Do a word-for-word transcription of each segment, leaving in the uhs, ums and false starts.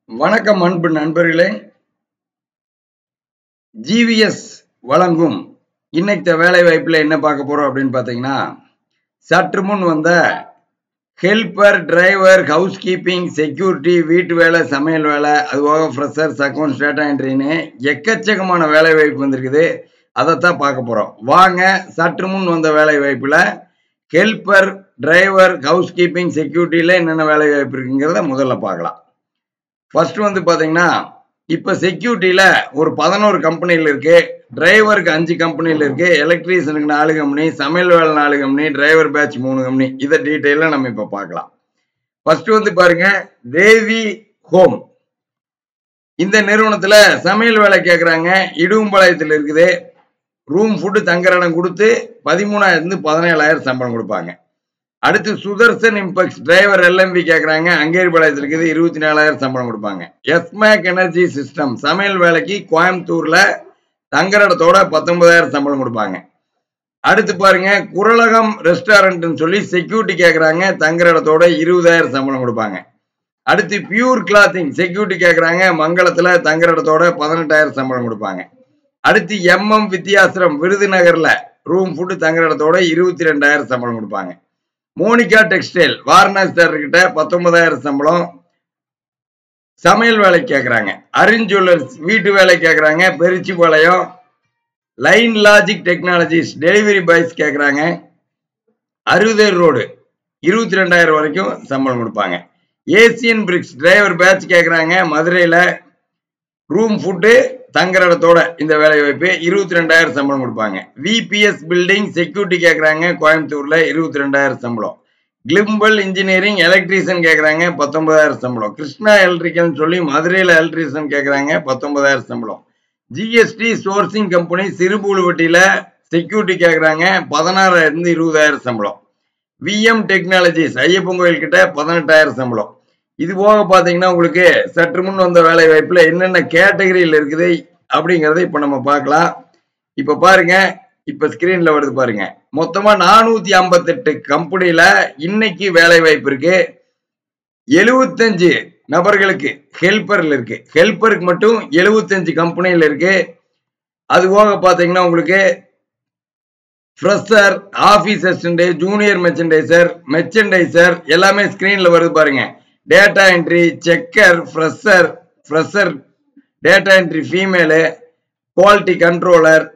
வணக்கம் அன்பு நண்பர்களே. ஜிவிஎஸ் வழங்கும் இன்னைக்கு வேலை வாய்ப்புல என்ன பார்க்க போறோம் அப்படின்னு பாத்தீங்கன்னா, சற்று முன் வந்த helper, driver, house keeping, security, வீட்டு வேலை, சமையல் வேலை, அதுவாக ஃப்ரெஷர்ஸ், அக்கௌண்ட்ஸ், டேட்டா என்ட்ரின்னு எக்கச்சக்கமான வேலை வாய்ப்பு வந்திருக்குது. அதைத்தான் பார்க்க போறோம். வாங்க, சற்று முன் வந்த வேலை வாய்ப்புல ஹெல்பர், டிரைவர், ஹவுஸ் கீப்பிங், செக்யூரிட்டியில என்னென்ன வேலை வாய்ப்பு இருக்குங்கிறத முதல்ல பார்க்கலாம். ஃபர்ஸ்ட் வந்து பாத்தீங்கன்னா, இப்ப செக்யூரிட்டியில ஒரு பதினோரு கம்பெனில இருக்கு, டிரைவருக்கு அஞ்சு கம்பெனில இருக்கு, எலக்ட்ரீஷியனுக்கு நாலு கம்பெனி, சமையல் வேலை நாலு கம்பெனி, டிரைவர் பேட்ச் மூணு கம்பெனி. இதை டீட்டெயிலா நம்ம இப்ப பார்க்கலாம். ஃபர்ஸ்ட் வந்து பாருங்க, தேவி ஹோம். இந்த நிறுவனத்துல சமையல் வேலை கேட்கறாங்க. இடுவம்பாளையத்தில் இருக்குது. ரூம் ஃபுட்டு தங்குற இடம் கொடுத்து பதிமூணாயிரத்துல இருந்து பதினேழாயிரம் சம்பளம் கொடுப்பாங்க. அடுத்து சுதர்சன் இம்பெக்ஸ் டிரைவர் எல்எம்பி கேட்கறாங்க. அங்கேரிபாளையத்தில் இருக்குது. இருபத்தி நாலாயிரம் சம்பளம் கொடுப்பாங்க. எஸ்மேக் எனர்ஜி சிஸ்டம் சமையல் வேலைக்கு கோயம்புத்தூர்ல தங்குற இடத்தோட பத்தொன்பதாயிரம் சம்பளம் கொடுப்பாங்க. அடுத்து பாருங்க, குரலகம் ரெஸ்டாரண்ட் சொல்லி செக்யூரிட்டி கேட்கறாங்க. தங்குற இடத்தோட இருபதாயிரம் சம்பளம் கொடுப்பாங்க. அடுத்து பியூர் கிளாத்திங் செக்யூரிட்டி கேட்கறாங்க. மங்களத்துல தங்குற இடத்தோட பதினெட்டாயிரம் சம்பளம் கொடுப்பாங்க. அடுத்து எம்எம் வித்யாசிரம் விருதுநகர்ல ரூம் ஃபுட்டு தங்குற இடத்தோட இருபத்தி ரெண்டாயிரம் சம்பளம் கொடுப்பாங்க. மோனிகா டெக்ஸ்டைல் வாரணாசி கிட்ட பத்தொன்பதாயிரம் சம்பளம். சமையல் வேலை கேட்கறாங்க. அருண் ஜுவல்லர்ஸ் வீட்டு வேலை கேட்கறாங்க. Peruchipalayam. Line logic technologies delivery boys கேட்கறாங்க. அறுபது ரோடு இருபத்தி ரெண்டாயிரம் வரைக்கும் சம்பளம் கொடுப்பாங்க. ஏசியன் பிரிக்ஸ் டிரைவர் பேட்ச் கேட்கறாங்க. மதுரையில ரூம் ஃபுட்டு தங்குற இடத்தோட இந்த வேலை வாய்ப்பு இருபத்தி ரெண்டாயிரம் சம்பளம் கொடுப்பாங்க. விபிஎஸ் பில்டிங் செக்யூரிட்டி கேட்கறாங்க. கோயம்புத்தூர்ல இருபத்தி ரெண்டாயிரம் சம்பளம். கிளிம்பல் இன்ஜினியரிங் எலக்ட்ரீஷியன் கேட்கறாங்க. பத்தொன்பதாயிரம் சம்பளம். கிருஷ்ணா எலக்ட்ரிக்கல் சொல்லி மதுரையில எலக்ட்ரீஷியன் கேட்கறாங்க. பத்தொன்பதாயிரம் சம்பளம். ஜிஎஸ்டி சோர்சிங் கம்பெனி சிறுபூலுவட்டியில செக்யூரிட்டி கேட்கறாங்க. பதினாறாயிரம் இருந்து இருபதாயிரம் சம்பளம். விஎம் டெக்னாலஜிஸ் ஐயப்பன் கோயில் கிட்ட பதினெட்டாயிரம் சம்பளம். இது போக பாத்தீங்கன்னா, உங்களுக்கு சற்று முன் வந்த வேலை வாய்ப்புல என்னென்ன கேட்டகரியில் இருக்குது அப்படிங்கறத இப்ப நம்ம பார்க்கலாம். இப்ப பாருங்க, இப்ப ஸ்கிரீன்ல வருது பாருங்க. மொத்தமா நானூத்தி ஐம்பத்தி எட்டு கம்பெனில இன்னைக்கு வேலை வாய்ப்பு இருக்கு. எழுபத்தஞ்சு நபர்களுக்கு ஹெல்பர்ல இருக்கு. ஹெல்பருக்கு மட்டும் எழுபத்தஞ்சு கம்பெனில இருக்கு. அது போக பாத்தீங்கன்னா, உங்களுக்கு fresher, office assistant, junior merchandiser, merchandiser எல்லாமே ஸ்கிரீன்ல வருது பாருங்க. Data entry, checker, fresher, fresher, data entry female, quality controller,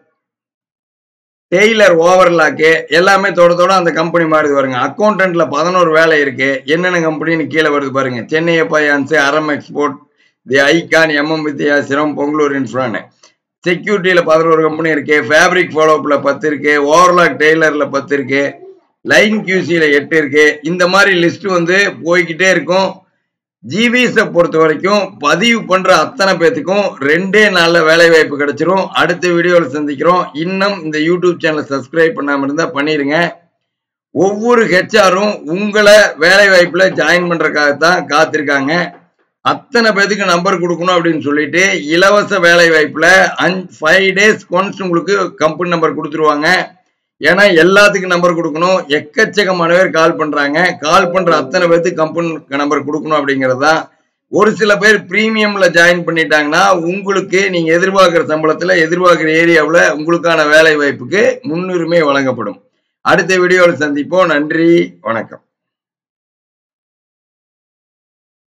tailor, overlock எல்லாமே தொட தொட அந்த கம்பெனி மாறுது பாருங்க. அக்கௌண்டன்ட்ல பதினோரு வேலை இருக்கு. என்னென்ன கம்பெனின்னு கீழே வருது பாருங்க. Chennai appliances, Aram export, the icon, MM Vidyashram, Pongalur இன்ஃப்ரான். செக்யூரிட்டியில பதினோரு கம்பெனி இருக்கு. ஃபேப்ரிக் ஃபாலோப்ல பத்து இருக்கு. ஓவர்லாக் டெய்லர்ல பத்து இருக்கு. லைன் கியூசியில எட்டு இருக்கு. இந்த மாதிரி லிஸ்ட் வந்து போய்கிட்டே இருக்கும். ஜிவிஎஸ் பொறுத்த வரைக்கும் பதிவு பண்ற அத்தனை பேத்துக்கும் ரெண்டே நாள்ல வேலை வாய்ப்பு கிடைச்சிரும். அடுத்த வீடியோல சந்திக்கிறோம். இன்னும் இந்த யூடியூப் சேனலை சப்ஸ்கிரைப் பண்ணாம இருந்தா பண்ணிருங்க. ஒவ்வொரு ஹெச்ஆரும் உங்களை வேலை வாய்ப்புல ஜாயின் பண்றதுக்காகத்தான் காத்திருக்காங்க. அத்தனை பேத்துக்கு நம்பர் கொடுக்கணும் அப்படின்னு சொல்லிட்டு இலவச வேலை வாய்ப்புல ஃபைவ் டேஸ் ஒன்ஸ் உங்களுக்கு கம்பெனி நம்பர் கொடுத்துருவாங்க. ஏன்னா எல்லாத்துக்கும் நம்பர் கொடுக்கணும். எக்கச்சக்கமான பேர் கால் பண்றாங்க. கால் பண்ற அத்தனை பேருக்கு கம்பெனி நம்பர் கொடுக்கணும் அப்படிங்கிறது தான். ஒரு சில பேர் பிரீமியம்ல ஜாயின் பண்ணிட்டாங்கன்னா உங்களுக்கு நீங்க எதிர்பார்க்கிற சம்பளத்துல எதிர்பார்க்கிற ஏரியாவில் உங்களுக்கான வேலை வாய்ப்புக்கு முன்னுரிமை வழங்கப்படும். அடுத்த வீடியோவில் சந்திப்போம். நன்றி, வணக்கம்.